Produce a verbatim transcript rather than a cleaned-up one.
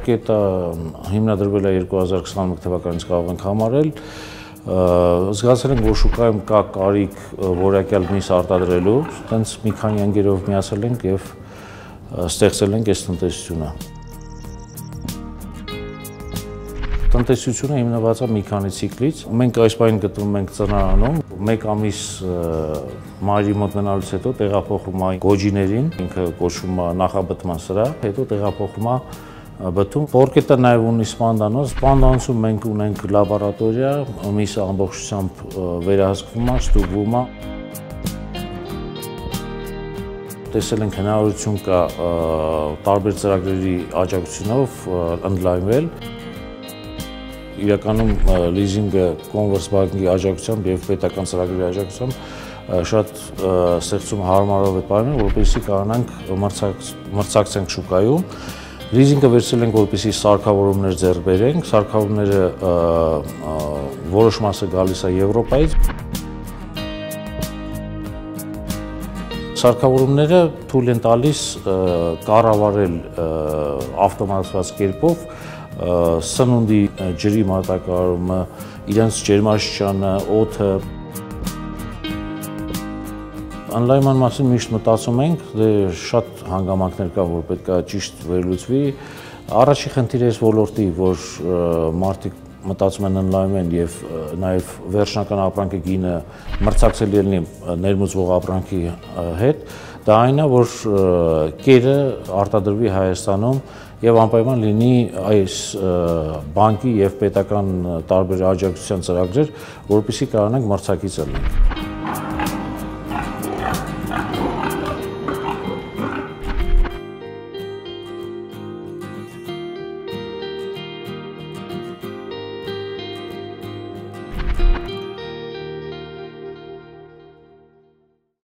փորկետը հիմնադրվել է երկու հազար քսաներկու թվականից կարող ենք համարել, զգացել ենք, որ շուկայում կա կարիք որակյալ միս արտադրելու, այդպես մի քանի ընկերով միացել ենք եւ ստեղծել ենք այս տնտեսությունը։ Տնտեսությունը հիմնված է մի քանի ցիկլից։ Մենք այս պահին գտնվում ենք ծնարանում, մեկ ամիս մայրի մոտ մնալուց հետո տեղափոխվում է գոջիներին, ինքը կոչվում է նախաբտման սրահ, հետո տեղափոխվում է բթում։ Փորկետը նաև ունի սպանդանոց, սպանդանոցում մենք ունենք լաբորատորիա, միսը ամբողջությամբ վերահսկվում է, ստուգվում է։ Տեսել ենք հնարավորություն կա տարբեր ծրագրերի աջակցությունով ընդլայնվել։ Իրականում լիզինգը Կոնվերսբանկի աջակցությամբ եւ պետական ծրագրերի աջակցությամբ շատ ստեղծում հարմարով է պայման, որպեսզի կարողանանք մրցակցենք շուկայում։ Լիզինգը վերցրել ենք, որպեսզի սարքավորումներ ձեռք բերենք, սարքավորումները որոշ մասը գալիս է Եվրոպայից։ Սարքավորումները թույլ են տալիս կառավարել ավտոմատизված կերպով սնունդի ջրի մատակարարումը, իրենց ջերմաստիճանը, օդը։ Ընդլայնման մասին միշտ մտածում ենք, դե շատ հանգամանքներ կա, որ պետք է ճիշտ վերլուծվի։ Առաջին խնդիրը այս ոլորտի, որ մարդիկ մտածում են ընդլայնվեն եւ նաեւ վերջնական ապրանքի գինը մրցակցել ելնի ներմուծվող ապրանքի հետ, դա այն է, որ կերը արտադրվի Հայաստանում եւ անպայման լինի այս բանկի եւ պետական տարբեր աջակցության ծրագրեր, որովհետեւ կարողանանք մրցակից լինենք։